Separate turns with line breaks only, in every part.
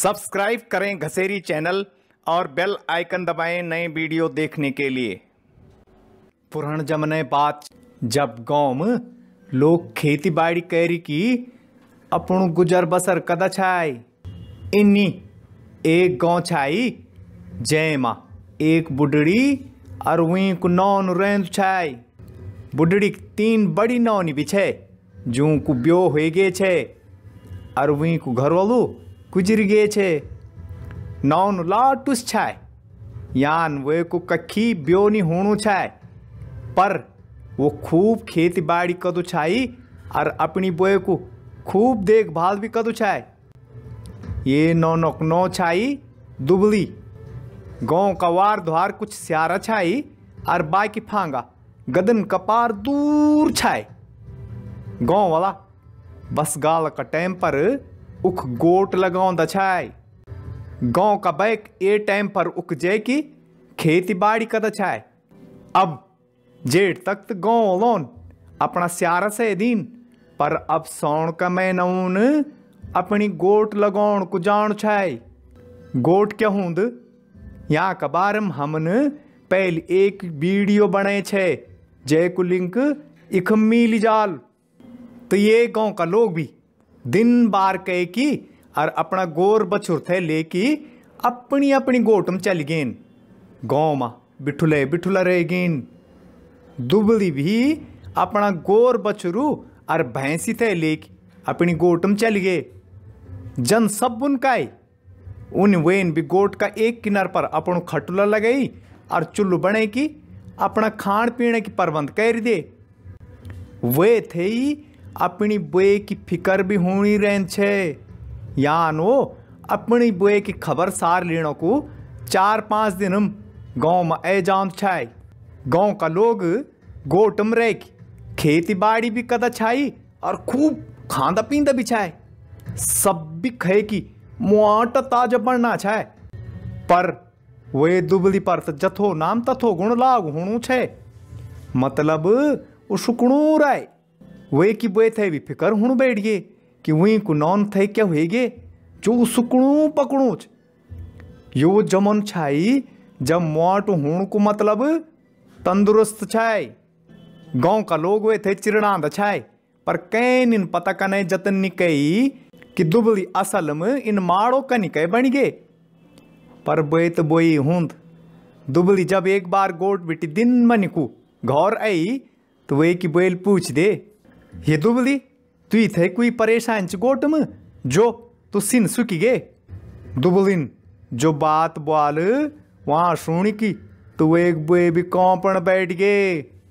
Subscribe करें घसेरी channel और बेल आइकन दबाएं नए वीडियो देखने के लिए। पुराने जमाने बात जब गांव में लोग खेती बाड़ी कैरी की अपन गुजर बसर कदा छाई। इन्नी एक गांव छाई जैमा एक बुढ़ड़ी और वहीं को नौन रेंद छाई। बुढ़ड़ी तीन बड़ी नौनी भी छे जू को ब्यो हो गए छे और वहीं को घर वालू गुजर गए छे। नौन लाटुस छाय यान वे को कखी ब्यो नहीं होणु छाय पर वो खूब खेती बाड़ी कदू छाई और अपनी बोए को खूब देखभाल भी कदू छाय। ये नौनक नौ छाई दुबली गाँव का वार द्वार कुछ स्यारा छाई और बाकी फांगा गदन कपार दूर छाए। गाँव वाला बस गाल का टाइम पर उख गोट लगाउंदा छाए। गाँव का बैक ए टाइम पर उक जे की खेती बाड़ी कदा छाए। अब जेठ तक तो गाँव लोन अपना स्यारा से दिन पर अब सौण का महीनून अपनी गोट लगाउण को जान छाए। गोट क्या हुंद यहाँ का बारम हमन पहले एक वीडियो बने छे जय को लिंक इख मिली जाल। तो ये गांव का लोग भी दिन बार कहे की और अपना गोर बछुर थे लेकी अपनी अपनी गोटम चल गेन। गाँव में बिठुले बिठुला रह गेन। दुबली भी अपना गोर बछुरु और भैंसी थे लेकी अपनी गोटम चल गए। जन सब उनकाई उन वेन भी गोट का एक किनार पर अपन खटुला लगाई और चुल्लू बने की अपना खान पीने की प्रबंध कर दे। वे थे ही अपनी बुए की फिकर भी होनी रहन छे यान वो अपनी बुए की खबर सार लेने को 4-5 दिन हम गाँव में ए जान छाई। गाँव का लोग गोटम रह की खेती बाड़ी भी कदा छाई और खूब खांदा पींदा भी छाए। सब भी कहे की मोटा ताजा बनना छाए पर वे दुबली पर जथो नाम तथो गुण लाग होणु छे। मतलब उसुकणू राय वे की बुए थे भी फिकर हुण बैठ गए कि वहीं को नौन थे क्या हुए गे जो सुकणू पकड़ू। यो जमन छाई जब मोट हुण को मतलब तंदुरुस्त छाए। गांव का लोग वे थे चिरणांद छाए पर कैन इन पता कने जतन निकई कि दुबली असल में इन माड़ो का निकय बन गए। पर बोए तो बोई हुंद दुबली जब एक बार गोट बिटी दिन मन को घर आई तो वे की बोल पूछ दे ये दुबली तू थे कोई परेशान च गोट में जो तू सिन सुखी गे। दुबलिन जो बात बोल वहां सुनी की तो एक बोए भी कौपण बैठ गए।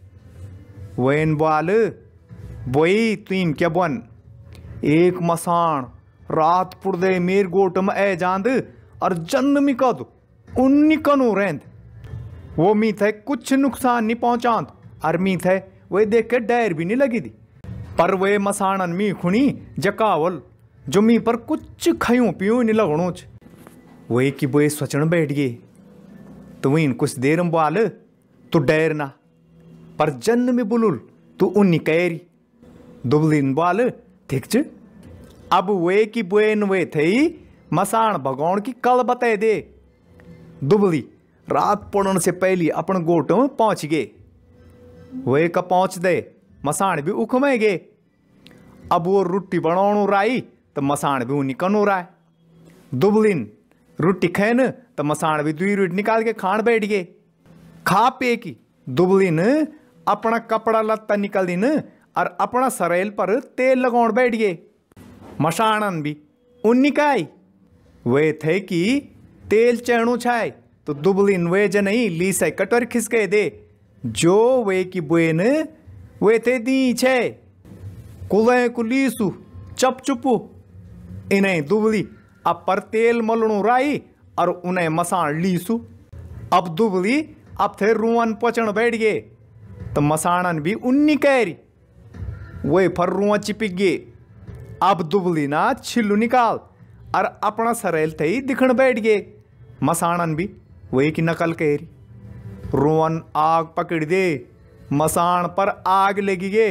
वेन बोल बोई तुम क्या बन एक मसान रात पुरदे मेर गोट में ए जांद और जन्म कद उन्नी कनु रेंद वो मी थे कुछ नुकसान नहीं पहुंचांद और मी थे वे देख के डर भी नहीं लगी थी। पर वे मसाणन मी खुणी जकावल जो मी पर कुछ खयूं पियूं नहीं लगणो छ। वे की बोए सोचण बैठ गए तो वहीं कुछ देर में बोल तू डर ना पर जन्म में बुलुल तू उन्नी कैरी। दुबलिन बोल ठीक छ। अब वे की बोएन वे थे मसाण भगौण की कल बता दे। दुबली रात पड़न से पहले अपन गोट में पहुंच गए। वे का पहुंच दे मसाण भी उखमे गए। अब वो रोटी बनाणु राई तो मसाण भी उन्हीं कनु राय। दुबलिन रोटी खैन तो मसाण भी दुई रोटी निकाल के खान बैठ गए। खा पे की दुबलिन अपना कपड़ा लत्ता निकल दिन और अपना सरेल पर तेल लगाउण बैठ गए। मसाणन भी उन्हीं का आई वे थे कि तेल चढ़ू छाए तो दुबलिन वे जनई ली से कटर खिसके दे जो वे की बुएन वे थे दी छे कुले कुलीसु चप चुपू इन्हें दुबली अब पर तेल मलणु राई और उन्हें मसाण लीसु। अब दुबली अब थे रुआन पचण बैठ गए तो मसाणन भी उन्नी कैरी वे फर रुआ चिपिक गए। अब दुबली ना छिल्लू निकाल और अपना सरेल थे ही दिखण बैठ गए। मसाणन भी वही की नकल कैरी। रुआन आग पकड़ दे मसाण पर आग लगी गए।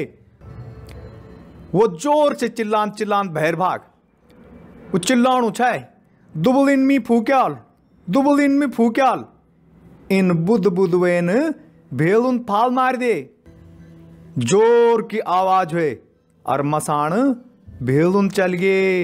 वो जोर से चिल्लान चिल्लान बहर भाग वो चिल्लाणु छाए दुबलिन मी फूक्याल, दुबलिन मी फूक्याल। इन बुद बुदवेन भेलुन फाल मार दे। जोर की आवाज हुए और मसाण भेलुन चल गए।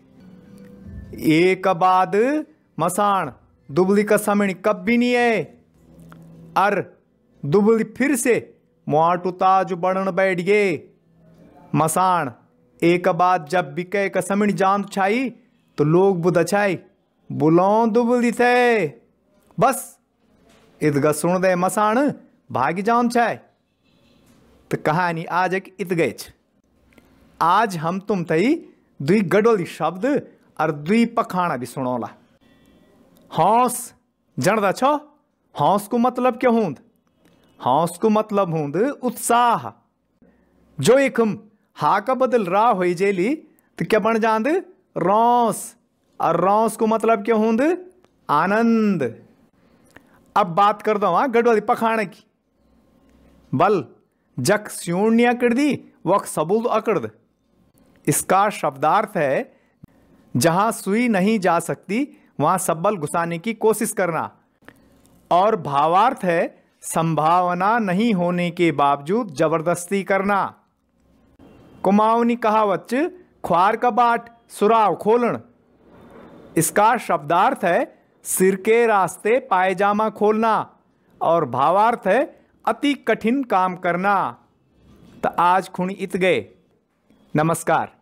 एक बाद मसाण दुबली का समण कब भी नहीं है। और दुबली फिर से मुआटू ताज बढ़न बैठ गए। मसाण एक बाद जब भी कह का समण जान छाई तो लोग बुद छाई बुलाओ दुबली थे। बस इतगा सुन दे मसाण भाग जान छाए। तो कहानी आज एक इत गए। आज हम तुम तई दुई गडोली शब्द और दुई पखाना भी सुनोला। हौस जनदा छो हौस को मतलब क्या होंद? हौस को मतलब होंद उत्साह। जो एकम हा का बदल रा हो जेली तो क्या बन जांद रौस। और रौस को मतलब क्या होंद? आनंद। अब बात कर दो गडवाली पखाने की। बल जक स्यूण्य अकड़ दी वक सबूल अकड़ द। इसका शब्दार्थ है जहां सुई नहीं जा सकती वहां सब्बल घुसाने की कोशिश करना। और भावार्थ है संभावना नहीं होने के बावजूद जबरदस्ती करना। कुमाऊनी कहावत च ख्वार का बाट सुराव खोलन। इसका शब्दार्थ है सिर के रास्ते पायजामा खोलना। और भावार्थ है अति कठिन काम करना। तो आज खुणी इत गए। नमस्कार।